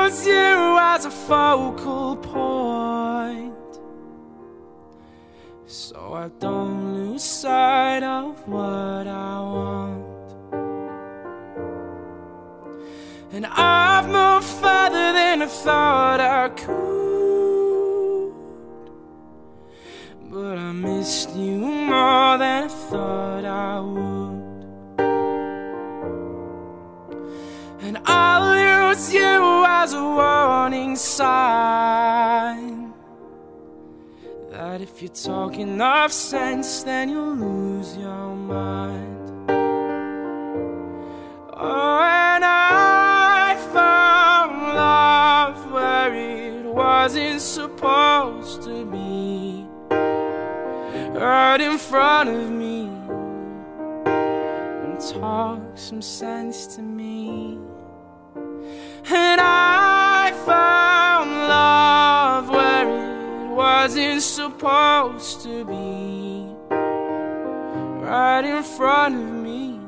use you as a focal point, so I don't lose sight of what I want. And I've moved further than I thought I could, but I missed you more than I thought I would. And I'll use you as a warning sign that if you talk enough sense, then you'll lose your mind. Oh, and I found love where it wasn't supposed to be, right in front of me, and talk some sense to me. And I found love where it wasn't supposed to be, right in front of me,